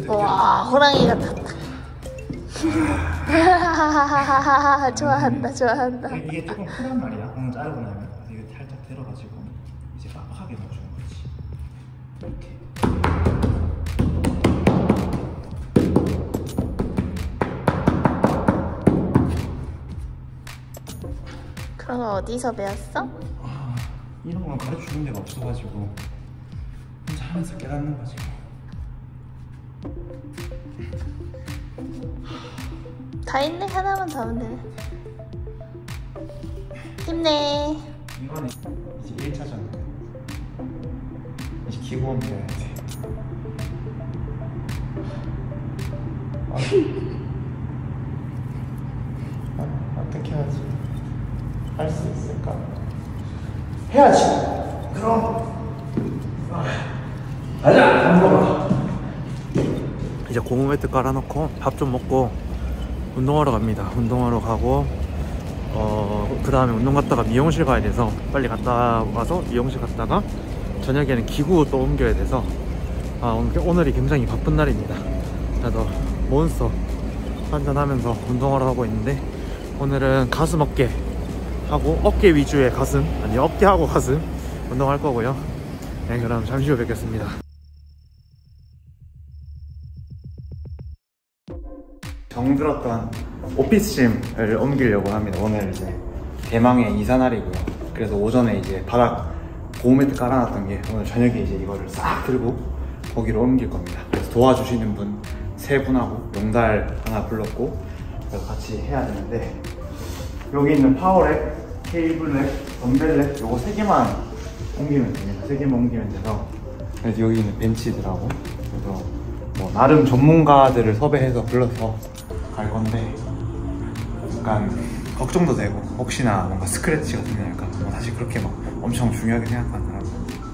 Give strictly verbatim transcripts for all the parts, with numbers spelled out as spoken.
와, 호랑이 같았다. 좋아한다, 좋아한다. 이게 조금 크단 말이야. 응, 자르고 나면 이게 살짝 들어가지고 이제 빡빡하게 넣어주는 거지. 이렇게. 그런 거 어디서 배웠어? 아, 이런 건 가르쳐주는 데가 없어가지고 혼자 하면서 깨닫는 거지. 다 있네. 하나만 더 하면 되네. 힘내. 이거는 이제 일 차전. 이제 기본 배워야 돼. 아, 아, 어떻게 하지? 할 수 있을까? 해야지. 그럼. 가자. 한번. 이제 고무 매트 깔아놓고 밥 좀 먹고 운동하러 갑니다. 운동하러 가고 어, 그 다음에 운동 갔다가 미용실 가야 돼서 빨리 갔다 와서 미용실 갔다가 저녁에는 기구 또 옮겨야 돼서 아, 오늘, 오늘이 굉장히 바쁜 날입니다. 그래서 몬스터 한잔하면서 운동하러 하고 있는데 오늘은 가슴 어깨 하고 어깨 위주의 가슴 아니 어깨하고 가슴 운동할 거고요. 네, 그럼 잠시 후 뵙겠습니다. 정들었던 오피스짐을 옮기려고 합니다. 오늘 이제 대망의 이사 날이고요. 그래서 오전에 이제 바닥 고무매트 깔아놨던 게 오늘 저녁에 이제 이거를 싹 들고 거기로 옮길 겁니다. 그래서 도와주시는 분 세 분하고 용달 하나 불렀고 그래서 같이 해야 되는데 여기 있는 파워렉, 케이블렉, 덤벨렉 요거 세 개만 옮기면 됩니다. 세 개만 옮기면 돼서 그래서 여기 있는 벤치들하고 그래서 뭐 나름 전문가들을 섭외해서 불러서 갈 건데 약간 걱정도 되고 혹시나 뭔가 스크래치 같은 게 날까 뭐 사실 그렇게 막 엄청 중요하게 생각하는 사람은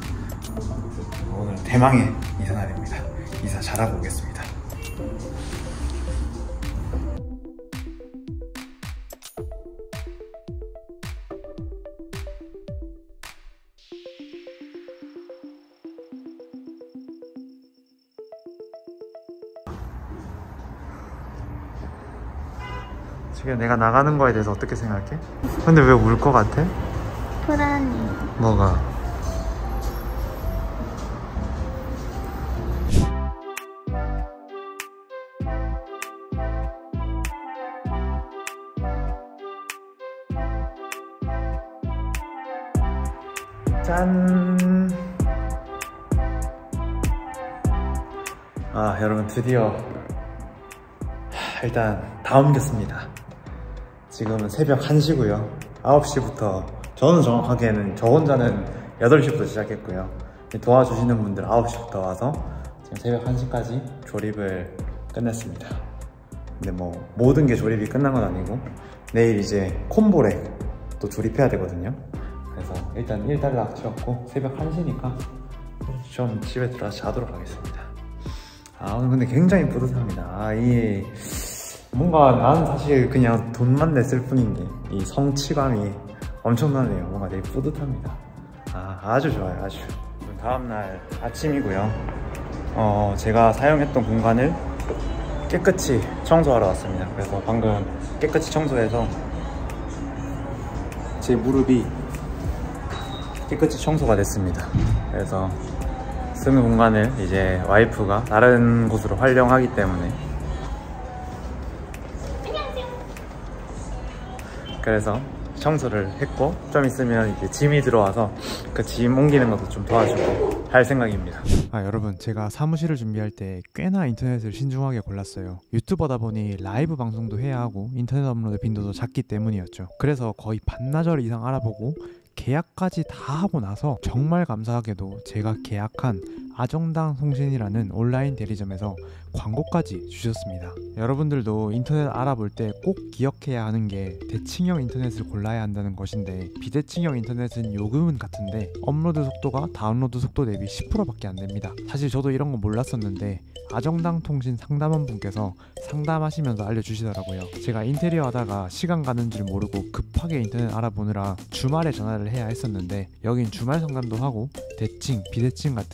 오늘 대망의 이사 날입니다. 이사 잘하고 오겠습니다. 지금 내가 나가는 거에 대해서 어떻게 생각해? 근데 왜 울 것 같아? 불안해. 뭐가? 짠! 아, 여러분 드디어 일단 다 옮겼습니다. 지금은 새벽 한 시고요 아홉 시부터 저는 정확하게는 저 혼자는 여덟 시부터 시작했고요. 도와주시는 분들 아홉 시부터 와서 지금 새벽 한 시까지 조립을 끝냈습니다. 근데 뭐 모든 게 조립이 끝난 건 아니고 내일 이제 콤보렉 또 조립해야 되거든요. 그래서 일단 일단락 치웠고 새벽 한 시니까 좀 집에 들어가서 자도록 하겠습니다. 아, 오늘 근데 굉장히 뿌듯합니다. 아, 이 뭔가 나는 사실 그냥 돈만 냈을 뿐인 게 이 성취감이 엄청나네요. 뭔가 되게 뿌듯합니다. 아, 아주 좋아요. 아주. 다음날 아침이고요. 어, 제가 사용했던 공간을 깨끗이 청소하러 왔습니다. 그래서 방금 깨끗이 청소해서 제 무릎이 깨끗이 청소가 됐습니다. 그래서 쓰는 공간을 이제 와이프가 다른 곳으로 활용하기 때문에 그래서 청소를 했고 좀 있으면 이제 짐이 들어와서 그 짐 옮기는 것도 좀 도와주고 할 생각입니다. 아, 여러분 제가 사무실을 준비할 때 꽤나 인터넷을 신중하게 골랐어요. 유튜버다 보니 라이브 방송도 해야 하고 인터넷 업로드 빈도도 작기 때문이었죠. 그래서 거의 반나절 이상 알아보고 계약까지 다 하고 나서 정말 감사하게도 제가 계약한 아정당 통신이라는 온라인 대리점에서 광고까지 주셨습니다. 여러분들도 인터넷 알아볼 때 꼭 기억해야 하는 게 대칭형 인터넷을 골라야 한다는 것인데 비대칭형 인터넷은 요금은 같은데 업로드 속도가 다운로드 속도 대비 십 퍼센트 밖에 안 됩니다. 사실 저도 이런 거 몰랐었는데 아정당 통신 상담원 분께서 상담하시면서 알려주시더라고요. 제가 인테리어 하다가 시간 가는 줄 모르고 급하게 인터넷 알아보느라 주말에 전화를 해야 했었는데 여긴 주말 상담도 하고 대칭, 비대칭 같은 꼭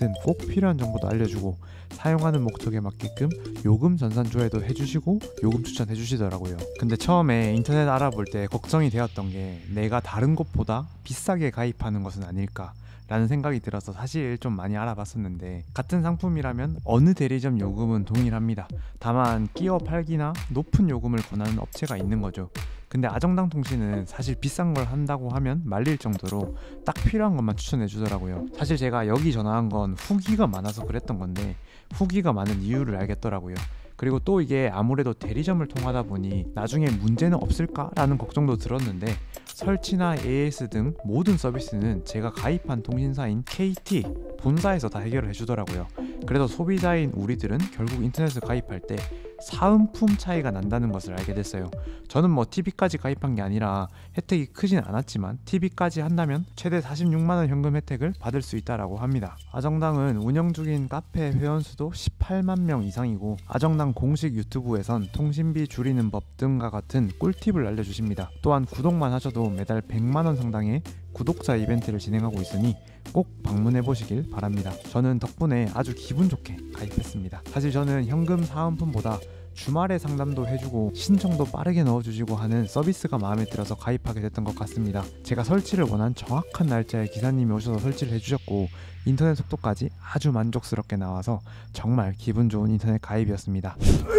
필요한 정보도 알려주고 사용하는 목적에 맞게끔 요금 전산 조회도 해주시고 요금 추천해 주시더라고요. 근데 처음에 인터넷 알아볼 때 걱정이 되었던 게 내가 다른 곳보다 비싸게 가입하는 것은 아닐까 라는 생각이 들어서 사실 좀 많이 알아봤었는데, 같은 상품이라면 어느 대리점 요금은 동일합니다. 다만 끼어 팔기나 높은 요금을 권하는 업체가 있는 거죠. 근데 아정당 통신은 사실 비싼 걸 한다고 하면 말릴 정도로 딱 필요한 것만 추천해 주더라고요. 사실 제가 여기 전화한 건 후기가 많아서 그랬던 건데, 후기가 많은 이유를 알겠더라고요. 그리고 또 이게 아무래도 대리점을 통하다 보니 나중에 문제는 없을까? 라는 걱정도 들었는데, 설치나 에이에스 등 모든 서비스는 제가 가입한 통신사인 케이티 본사에서 다 해결을 해주더라고요. 그래서 소비자인 우리들은 결국 인터넷을 가입할 때 사은품 차이가 난다는 것을 알게 됐어요. 저는 뭐 티비까지 가입한 게 아니라 혜택이 크진 않았지만 티비까지 한다면 최대 사십육만 원 현금 혜택을 받을 수 있다라고 합니다. 아정당은 운영 중인 카페 회원수도 십팔만 명 이상이고, 아정당 공식 유튜브에선 통신비 줄이는 법 등과 같은 꿀팁을 알려주십니다. 또한 구독만 하셔도 매달 백만 원 상당의 구독자 이벤트를 진행하고 있으니 꼭 방문해 보시길 바랍니다. 저는 덕분에 아주 기분 좋게 가입했습니다. 사실 저는 현금 사은품보다 주말에 상담도 해주고 신청도 빠르게 넣어주시고 하는 서비스가 마음에 들어서 가입하게 됐던 것 같습니다. 제가 설치를 원한 정확한 날짜에 기사님이 오셔서 설치를 해주셨고, 인터넷 속도까지 아주 만족스럽게 나와서 정말 기분 좋은 인터넷 가입이었습니다.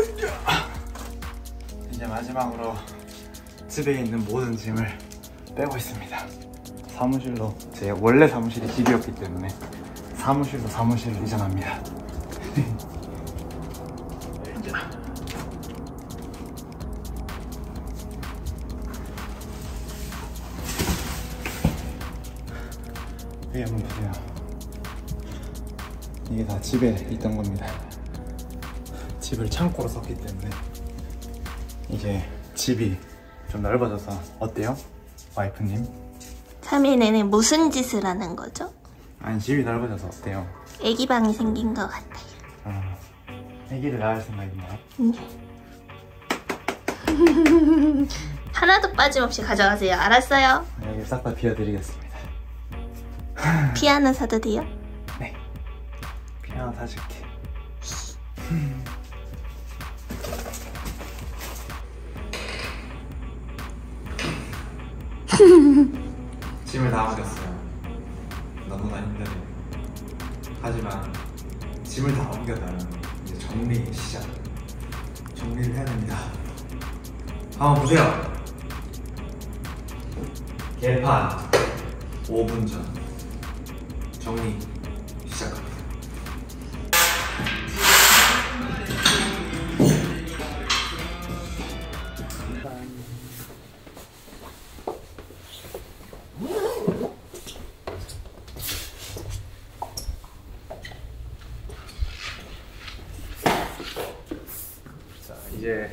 이제 마지막으로 집에 있는 모든 짐을 빼고 있습니다. 사무실로, 제 원래 사무실이 집이었기 때문에 사무실로 사무실을 이전합니다. 여기 한번 보세요. 이게 다 집에 있던 겁니다. 집을 창고로 썼기 때문에 이제 집이 좀 넓어져서 어때요? 와이프님? 삼 일 내내 무슨 짓을 하는 거죠? 아니, 집이 넓어져서 어때요? 애기 방이 생긴 것 같아요. 아, 애기를 낳을 생각인가요? 네. 하나도 빠짐없이 가져가세요. 알았어요? 여기 싹 다 비워드리겠습니다. 피아노 사도 돼요? 네, 피아노 사줄게. 짐을 다 옮겼어요. 너무나 힘드네요. 하지만 짐을 다 옮겼다면 이제 정리 시작. 정리를 해야 됩니다. 한번 보세요. 개판 오 분 전 정리 시작합니다. 자, 이제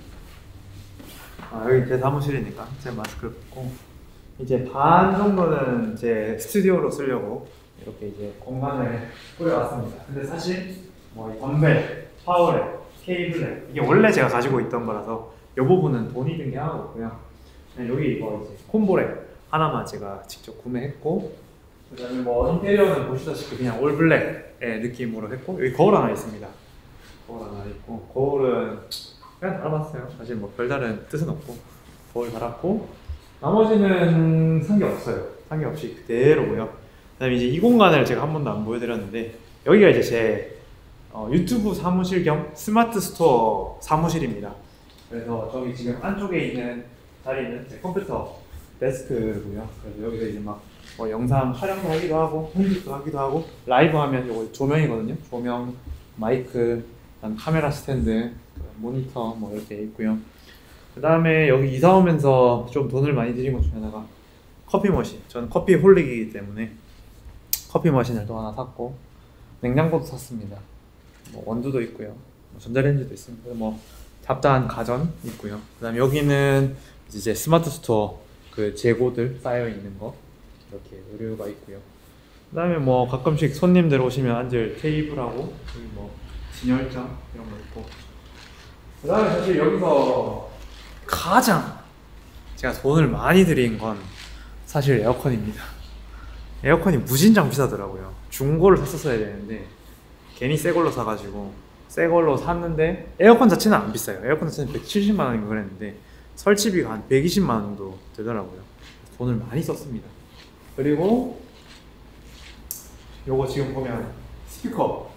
아, 여기 제 사무실이니까 제 마스크를 벗고, 이제 반 정도는 제 스튜디오로 쓰려고 이렇게 이제 공간을 꾸려왔습니다. 근데 사실 뭐 이 덤벨, 파워랩, 케이블랩 이게 원래 제가 가지고 있던 거라서 이 부분은 돈이 든 게 하나도 없고요. 여기 이거 이제 콤보랩 하나만 제가 직접 구매했고, 그다음에 뭐 인테리어는 보시다시피 그냥 올 블랙의 느낌으로 했고, 여기 거울 하나 있습니다. 거울 하나 있고, 거울은 그냥 달아봤어요. 사실 뭐 별다른 뜻은 없고 거울 달았고, 나머지는 산 게 없어요. 산 게 없이 그대로고요. 그다음에 이제 이 공간을 제가 한 번도 안 보여드렸는데, 여기가 이제 제 어, 유튜브 사무실 겸 스마트 스토어 사무실입니다. 그래서 저기 지금 안쪽에 있는 자리는 제 컴퓨터 데스크고요. 그래서 여기서 이제 막 뭐 영상 촬영도 하기도 하고 편집도 하기도 하고, 라이브 하면 이거 조명이거든요. 조명, 마이크, 그다음 카메라 스탠드, 모니터 뭐 이렇게 있고요. 그 다음에 여기 이사 오면서 좀 돈을 많이 들인 것 중에 하나가 커피 머신. 저는 커피 홀릭이기 때문에 커피 머신을 또 하나 샀고, 냉장고도 샀습니다. 뭐 원두도 있고요, 뭐 전자레인지도 있습니다. 뭐 잡다한 가전 있고요. 그 다음에 여기는 이제 스마트 스토어 그 재고들 쌓여 있는 거, 이렇게 의류가 있고요. 그 다음에 뭐 가끔씩 손님들 오시면 앉을 테이블하고, 여기 뭐 진열장 이런 거 있고, 그 다음에 사실 여기서 가장 제가 돈을 많이 들인 건 사실 에어컨입니다. 에어컨이 무진장 비싸더라고요. 중고를 샀었어야 되는데 괜히 새 걸로 사가지고 새 걸로 샀는데 에어컨 자체는 안 비싸요. 에어컨 자체는 백칠십만 원인가 그랬는데 설치비가 한 백이십만 원 정도 되더라고요. 돈을 많이 썼습니다. 그리고 요거 지금 보면 스피커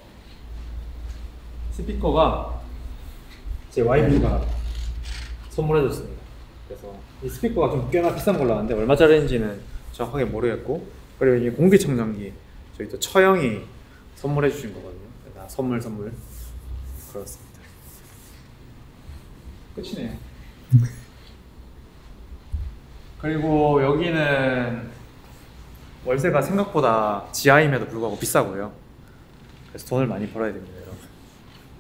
스피커가 제 와이프가 선물해줬습니다. 그래서 이 스피커가 좀 꽤나 비싼 걸로 아는데 얼마짜리인지는 정확하게 모르겠고, 그리고 이게 공기청정기 저희 또 처형이 선물해 주신 거거든요. 그래서 선물 선물 그렇습니다. 끝이네요. 그리고 여기는 월세가 생각보다 지하임에도 불구하고 비싸고요. 그래서 돈을 많이 벌어야 됩니다.